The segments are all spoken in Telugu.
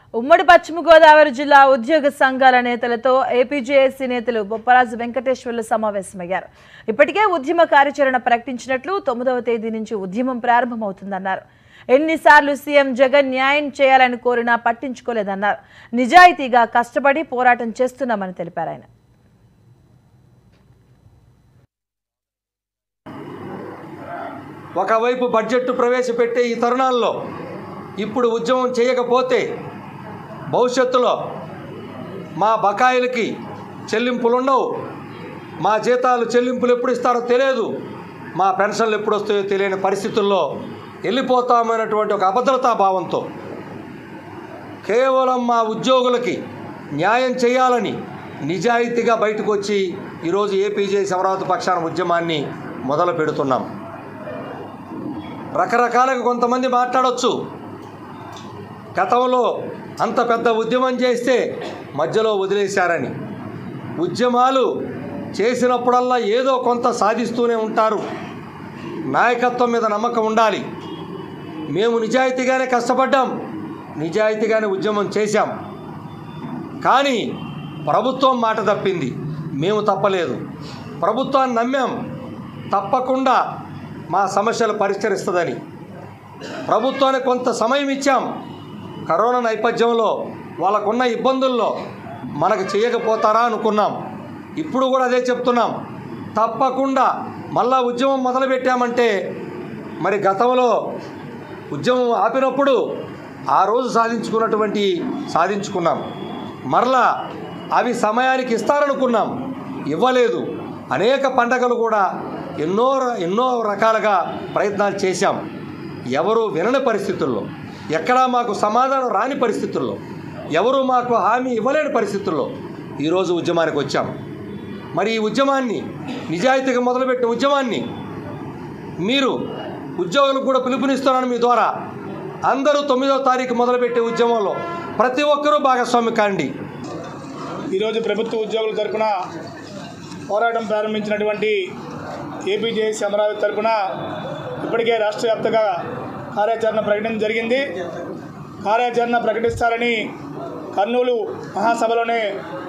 ఉమ్మడి పశ్చిమ గోదావరి జిల్లా ఉద్యోగ సంఘాల నేతలతో APJAC నేతలు బొప్పరాజు వెంకటేశ్వర్లు సమావేశమయ్యారు. ఇప్పటికే ఉద్యమ కార్యాచరణ ప్రకటించినట్లు 9వ తేదీ నుంచి ఉద్యమం ప్రారంభమవుతుందన్నారు. ఎన్నిసార్లు సీఎం జగన్ న్యాయం చేయాలని కోరినా పట్టించుకోలేదన్నారు. నిజాయితీగా కష్టపడి పోరాటం చేస్తున్నామని తెలిపారు. ఆయన ఒకవైపు బడ్జెట్ ప్రవేశపెట్టే ఈ తరుణాల్లో ఇప్పుడు ఉద్యమం చేయకపోతే భవిష్యత్తులో మా బకాయిలకి చెల్లింపులుండవు, మా జీతాలు చెల్లింపులు ఎప్పుడు ఇస్తారో తెలియదు, మా పెన్షన్లు ఎప్పుడు వస్తాయో తెలియని పరిస్థితుల్లో వెళ్ళిపోతామనేటువంటి ఒక అభద్రతా భావంతో కేవలం మా ఉద్యోగులకి న్యాయం చేయాలని నిజాయితీగా బయటకు వచ్చి ఈరోజు APJAC అమరావతి పక్షాన ఉద్యమాన్ని మొదలు పెడుతున్నాం. రకరకాలుగా కొంతమంది మాట్లాడవచ్చు, గతంలో అంత పెద్ద ఉద్యమం చేస్తే మధ్యలో వదిలేశారని. ఉద్యమాలు చేసినప్పుడల్లా ఏదో కొంత సాధిస్తూనే ఉంటారు. నాయకత్వం మీద నమ్మకం ఉండాలి. మేము నిజాయితీగానే కష్టపడ్డాం, నిజాయితీగానే ఉద్యమం చేశాం. కానీ ప్రభుత్వం మాట తప్పింది, మేము తప్పలేదు. ప్రభుత్వాన్ని నమ్మాం, తప్పకుండా మా సమస్యలు పరిష్కరిస్తుందని. ప్రభుత్వానికి కొంత సమయం ఇచ్చాం. కరోనా నేపథ్యంలో వాళ్ళకున్న ఇబ్బందుల్లో మనకు చేయకపోతారా అనుకున్నాం. ఇప్పుడు కూడా అదే చెప్తున్నాం, తప్పకుండా మళ్ళా ఉద్యమం మొదలుపెట్టామంటే మరి గతంలో ఉద్యమం ఆపినప్పుడు ఆ రోజు సాధించుకున్నటువంటి సాధించుకున్నాం. మరలా అవి సమయానికి ఇస్తారనుకున్నాం, ఇవ్వలేదు. అనేక పండగలు కూడా ఎన్నో రకాలుగా ప్రయత్నాలు చేశాం. ఎవరు వినని పరిస్థితుల్లో, ఎక్కడా మాకు సమాధానం రాని పరిస్థితుల్లో, ఎవరు మాకు హామీ ఇవ్వలేని పరిస్థితుల్లో ఈరోజు ఉద్యమానికి వచ్చాం. మరి ఈ ఉద్యమాన్ని నిజాయితీగా మొదలుపెట్టిన ఉద్యమాన్ని మీరు ఉద్యోగులకు కూడా పిలుపునిస్తున్నాను. మీ ద్వారా అందరూ 9వ తారీఖు మొదలుపెట్టే ఉద్యమంలో ప్రతి ఒక్కరూ భాగస్వామి కాండి. ఈరోజు ప్రభుత్వ ఉద్యోగుల తరఫున పోరాటం ప్రారంభించినటువంటి APJAC అమరావతి తరఫున ఇప్పటికే రాష్ట్ర వ్యాప్తంగా కార్యాచరణ ప్రకటించడం జరిగింది. కార్యాచరణ ప్రకటిస్తారని కర్నూలు మహాసభలోనే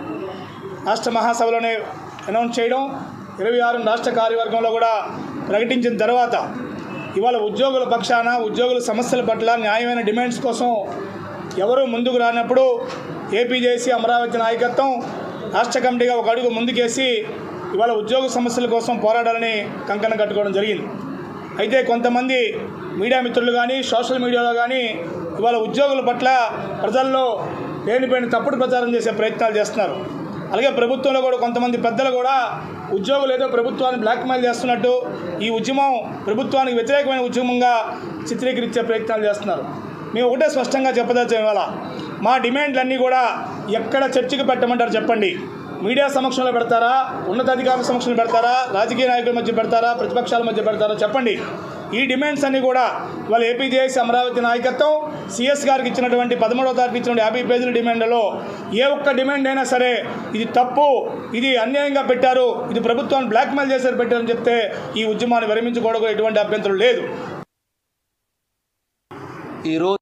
రాష్ట్ర మహాసభలోనే అనౌన్స్ చేయడం, 26 రాష్ట్ర కార్యవర్గంలో కూడా ప్రకటించిన తర్వాత ఇవాళ ఉద్యోగుల పక్షాన ఉద్యోగుల సమస్యల పట్ల న్యాయమైన డిమాండ్స్ కోసం ఎవరూ ముందుకు రానప్పుడు APJAC అమరావతి నాయకత్వం రాష్ట్ర కమిటీగా ఒక అడుగు ముందుకేసి ఇవాళ ఉద్యోగ సమస్యల కోసం పోరాడాలని కంకణం కట్టుకోవడం జరిగింది. అయితే కొంతమంది మీడియా మిత్రులు కానీ సోషల్ మీడియాలో కానీ ఇవాళ ఉద్యోగుల పట్ల ప్రజల్లో లేనిపోయిన తప్పుడు ప్రచారం చేసే ప్రయత్నాలు చేస్తున్నారు. అలాగే ప్రభుత్వంలో కూడా కొంతమంది పెద్దలు కూడా ఉద్యోగులు ఏదో ప్రభుత్వాన్ని బ్లాక్మెయిల్ చేస్తున్నట్టు ఈ ఉద్యమం ప్రభుత్వానికి వ్యతిరేకమైన ఉద్యమంగా చిత్రీకరించే ప్రయత్నాలు చేస్తున్నారు. మేము ఒకటే స్పష్టంగా చెప్పదలిచాం, ఇవాళ మా డిమాండ్లన్నీ కూడా ఎక్కడ చర్చకు పెట్టమంటారు చెప్పండి. మీడియా సమక్షంలో పెడతారా, ఉన్నతాధికారుల సమక్షంలో పెడతారా, రాజకీయ నాయకుల మధ్య పెడతారా, ప్రతిపక్షాల మధ్య పెడతారా చెప్పండి. ఈ డిమాండ్స్ అన్నీ కూడా ఇవాళ APJAC అమరావతి నాయకత్వం CS గారికి ఇచ్చినటువంటి 13వ తారీఖు ఇచ్చినటువంటి 50 పేజీల డిమాండ్లలో ఏ ఒక్క డిమాండ్ అయినా సరే ఇది తప్పు, ఇది అన్యాయంగా పెట్టారు, ఇది ప్రభుత్వాన్ని బ్లాక్మెయిల్ చేశారు పెట్టారని చెప్తే ఈ ఉద్యమాన్ని విరమించుకోవడం ఎటువంటి అభ్యంతరం లేదు. ఈరోజు